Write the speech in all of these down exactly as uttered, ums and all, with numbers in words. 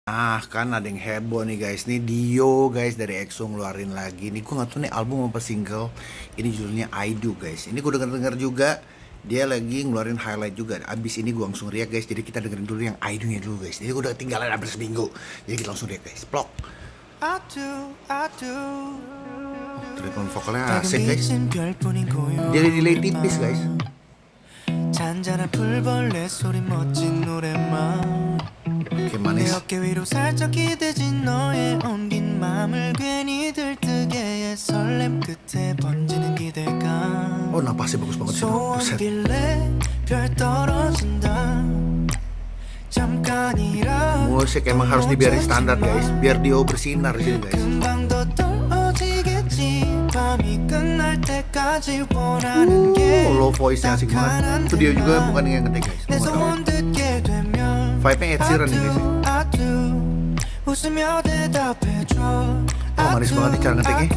Ah kan ada yang heboh nih guys. Nih Dio guys dari EXO ngeluarin lagi. Nih gue gak tahu nih album apa single. Ini judulnya I Do guys. Ini gue denger-denger juga. Dia lagi ngeluarin highlight juga. Abis ini gue langsung react guys. Jadi kita dengerin dulu yang I Do nya dulu guys. Jadi gue udah tinggalan hampir seminggu. Jadi kita langsung react guys. Plok. I do, I do. Oh, treatment vokalnya asik guys. Dia delay tipis guys. 잔잔한 풀벌레 소리 멋진 노래만 Oke 내 manis. 어깨 위로 살짝 기대진 너의 엉긴 맘을 괜히 들뜨게 해 설렘 끝에 번지는 기대감 Oh napasnya bagus banget sih. 소원 Buset. 빌래 별 떨어진다 잠깐이라 Musik emang harus dibiarin standar guys. Biar Dio bersinar di sini guys. 금방 더 떨어지겠지 밤이 끝날 때까지 원하는 게 Oh, low voice-nya asik banget. Itu dia juga bukan yang ngetik guys. 내 소원 듣게 되면 Vibe-nya Ed Sheeran nih guys. I do 웃으며 대답해줘 Oh manis banget nih cara ngetiknya.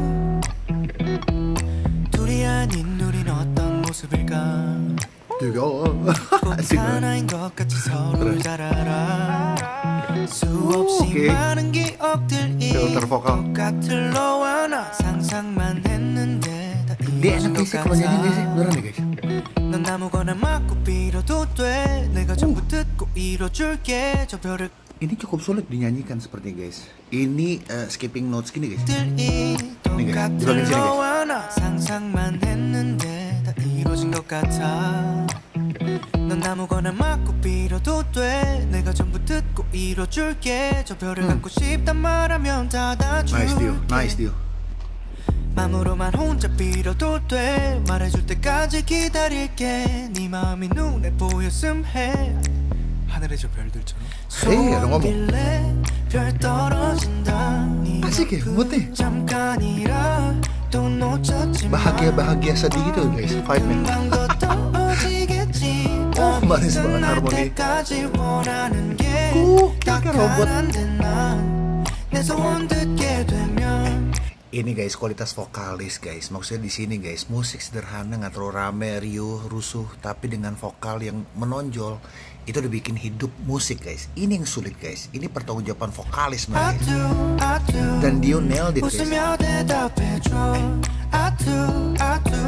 둘이 아닌 우린 어떤 모습일까 Juga asik banget. 하나인 것 같이 서로를 잘 알아 수없이 오케이. 많은 기억들이 필터 vokal. 똑같을 너와 나 상상만 했는데 다 Dia 이루어진 enak 것 sih kalau nyanyi guys sih. 같아 Beneran nih guys. 넌 아무거나 맞고 빌어도 돼 내가 전부 듣고 이뤄줄게 저 별을 Ini cukup sulit dinyanyikan sepertinya guys. Ini uh, skipping notes gini guys. 들이 네, 똑같을 이러긴 지네, 너와 나 상상만 했는데 다 이루어진 것 같아 넌 아무거나 맞고 빌어도 돼 내가 전부 듣고 이뤄줄게 저 별을 음. 갖고 싶단 말하면 닫아줄게 Nice Dio, nice Dio. 맘으로만 혼자 빌어도 돼 말해줄 때까지 기다릴게 네 마음이 눈에 보였음 해 하늘의 저 별들처럼 Hei, ada ngomong. 빌래 별 떨어진다 네 Asik ya, moodnya. 잠깐이라 또 놓쳤지만 Bahagia-bahagia sedih gitu guys, vibe-nya. 금방 더 떨어지겠지 Oh, manis banget 끝날 harmoni. 때까지 원하는 게 Uh, 딱 kayak robot. 하나인데 난내 소원 듣게 되면 Ini guys kualitas vokalis guys. Maksudnya di sini guys, musik sederhana nggak terlalu rame, riuh, rusuh, tapi dengan vokal yang menonjol itu udah bikin hidup musik guys. Ini yang sulit guys. Ini pertanggungjawaban vokalis I man. do, I do. Dan Dio nailed it guys. 웃으며 대답해줘 I do, I do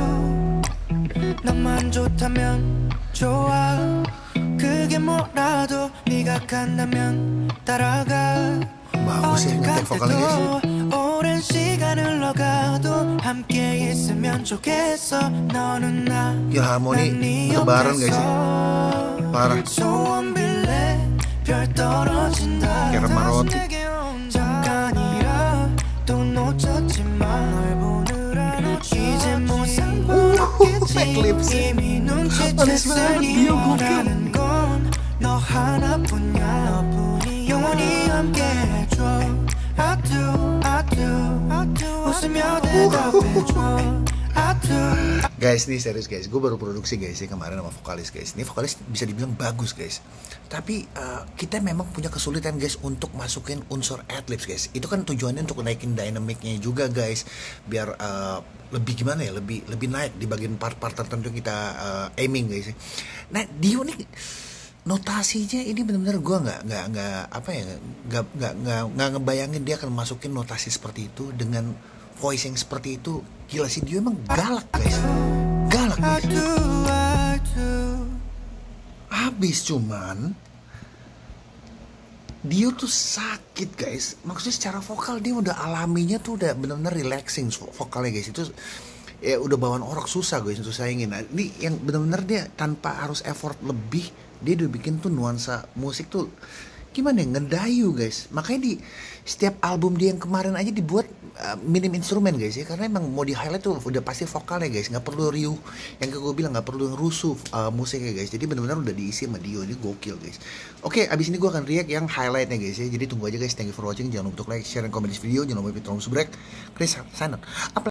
너만 좋다면 좋아 그게 뭐라도 네가 간다면 따라가 Bagus ya ngetek vokalnya guys. 오랜 시간 흘러가도 함께 있으면 좋겠어 너는 나 Ya harmoni lebaran guys ya. Parah. 소원 빌래 별 떨어진다 Kayak Remarotti. 다시 내게 온 잠깐이라 또 놓쳤지만 널 보느라 놓쳐 이제 뭐 상관없겠지 Eclipse. 이미 Manis banget, 눈치챘으니 Dio gokil. 원하는 건 너 하나뿐이야 너뿐이 영원히 함께 해줘 I do, I do, I do 웃으며 대답해줘 I do Guys, nih serius guys, gue baru produksi guys ya kemarin sama vokalis guys. Ini vokalis bisa dibilang bagus guys. Tapi uh, kita memang punya kesulitan guys untuk masukin unsur adlibs guys. Itu kan tujuannya untuk naikin dynamicnya juga guys, biar uh, lebih gimana ya, lebih lebih naik di bagian part-part tertentu kita uh, aiming guys. Nah Dio nih notasinya ini benar-benar gue nggak nggak nggak apa ya nggak nggak nggak nggak ngebayangin dia akan masukin notasi seperti itu dengan voice yang seperti itu. Gila sih dia emang galak guys, galak I guys. do, I do Habis cuman dia tuh sakit guys. Maksudnya secara vokal dia udah alaminya tuh udah benar-benar relaxing vokalnya guys. Itu ya udah bawaan orok susah guys untuk sayangin. Nah, ini yang benar-benar dia tanpa harus effort lebih, dia udah bikin tuh nuansa musik tuh gimana ya, ngedayu guys. Makanya di setiap album dia yang kemarin aja dibuat uh, minim instrumen guys ya, karena emang mau di highlight tuh udah pasti vokalnya guys, nggak perlu riuh yang kayak gue bilang, nggak perlu yang rusuh uh, musiknya guys. Jadi benar-benar udah diisi sama Dio, ini gokil guys. Oke, abis ini gue akan react yang highlightnya guys ya. Jadi tunggu aja guys. Thank you for watching. Jangan lupa untuk like, share, dan komen di video. Jangan lupa untuk subscribe. Chris sign out.